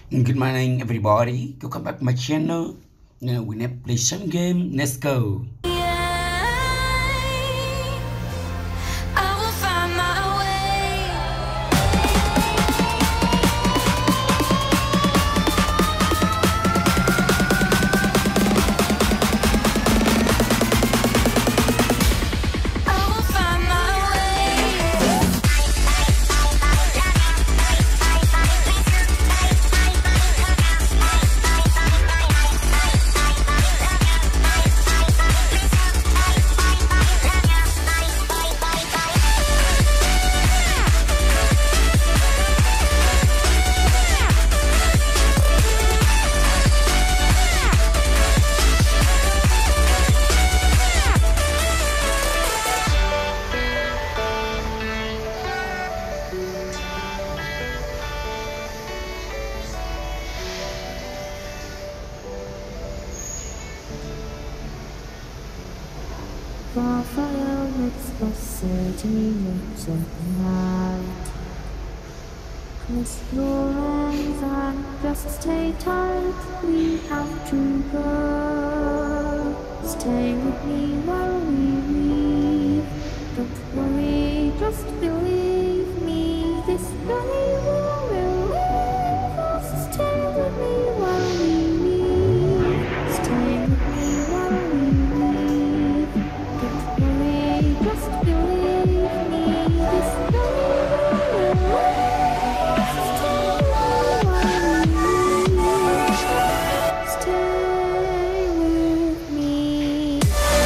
Good morning, everybody. Welcome back to my channel. Now we need to play some game. Let's go. Raphael makes the city looks at night. Close your eyes and just stay tight. We have to go. Stay with me while we leave. Don't worry, just believe me. This journey will relieve us. Stay with me while we leave. Stay with me while we leave. Don't worry, just believe me. This journey will relieve us. Stay with me while we leave. Stay with me.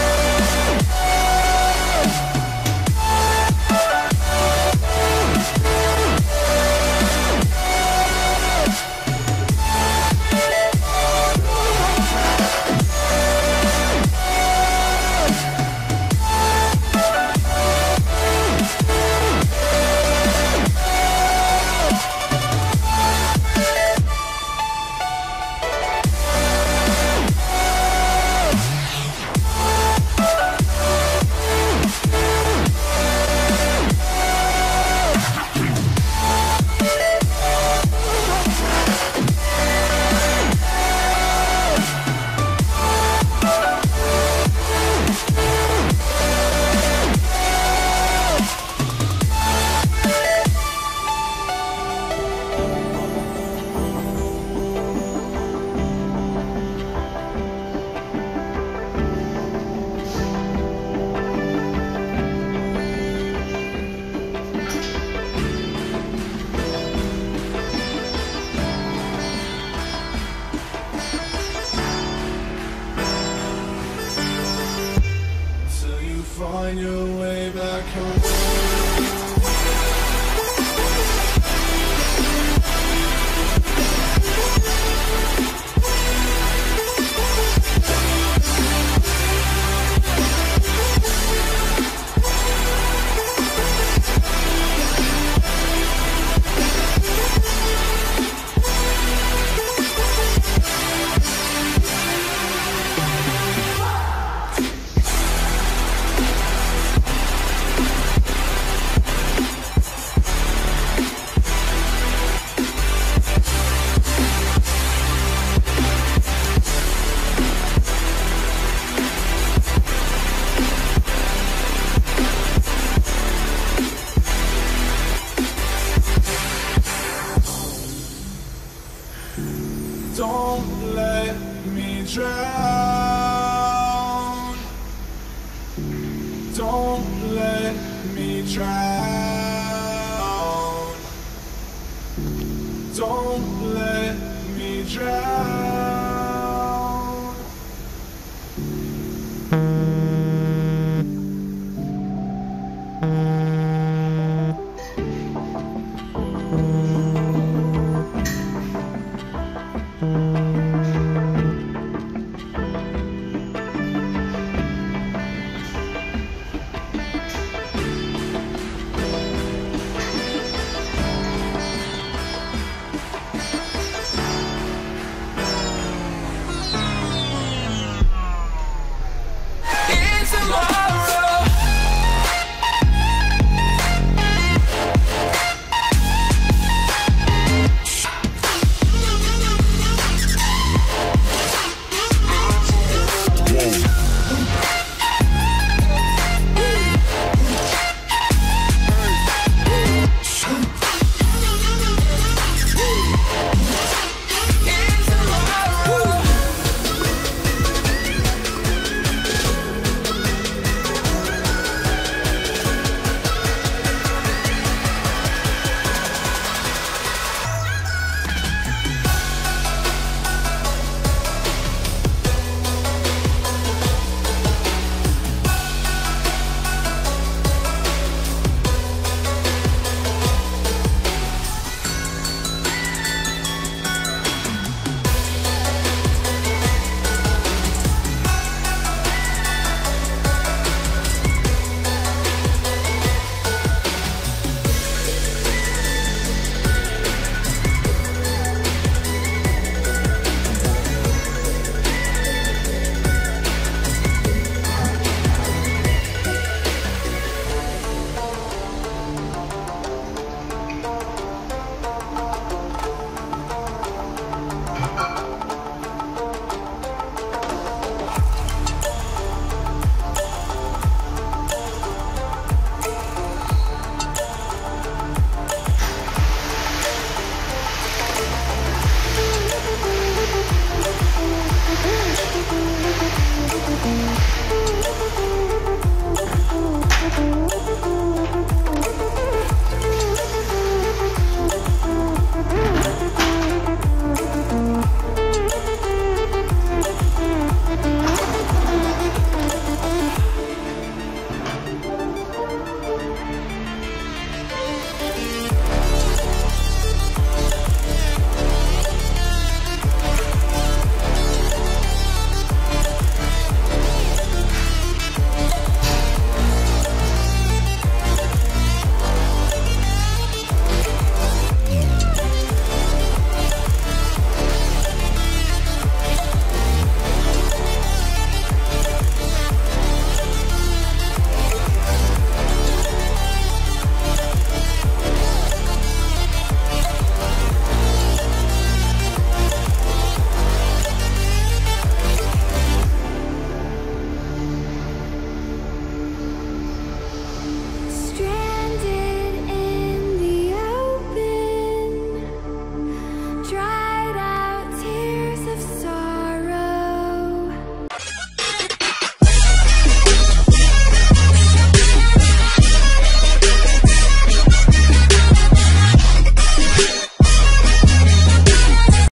Find your way back home. Don't let me drown. Don't let me drown. Don't let me drown.